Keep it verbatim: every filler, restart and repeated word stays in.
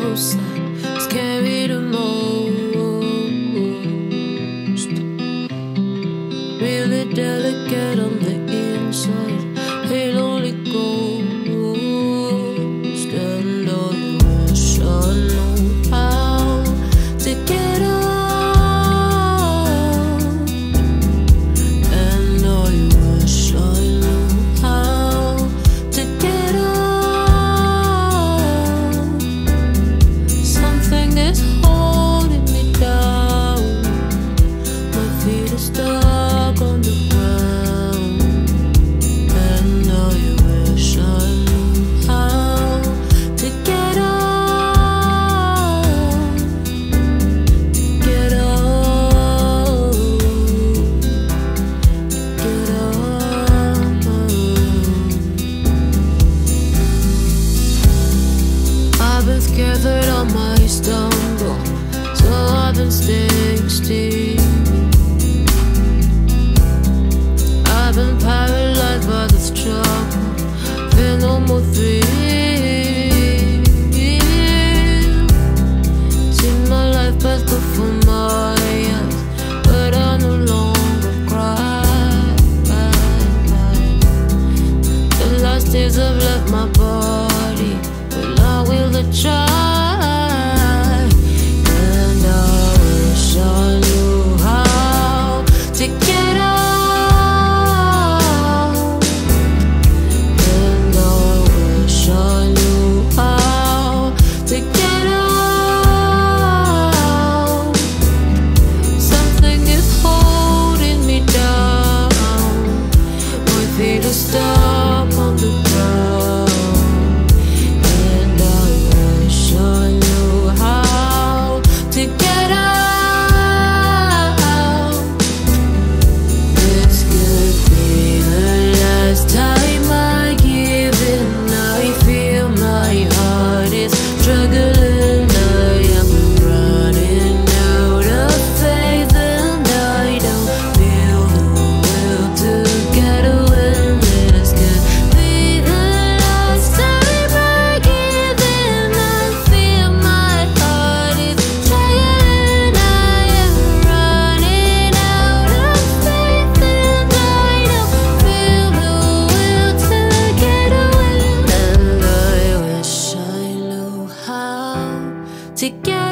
close that scary the most. Really delicate on the inside, a lonely ghost. And I wish I knew how to get out. And I wish I knew how to get out. Something is holding me down. My feet are stuck on the ground. And I wish I knew how to get out. To get out. Get out. I've been scared that I might stumble, so I've been staying still. I've been paralyzed by the struggle, feel no more thrill. See my life pass before my eyes, but I no longer cry. The last tears have left my body, but I will try. And I wish I knew how to get out. And I wish I knew how to get out. Something is holding me down. My feet are stuck on the ground. And I wish I knew how to get out. This could be the last time I give in. I feel my heart is struggling. I am running out of faith, and I don't feel the will to get away. This could be the last time I give in. I feel my heart is struggling. I am running out of faith, and I don't feel the will to get away. And I wish I knew how to get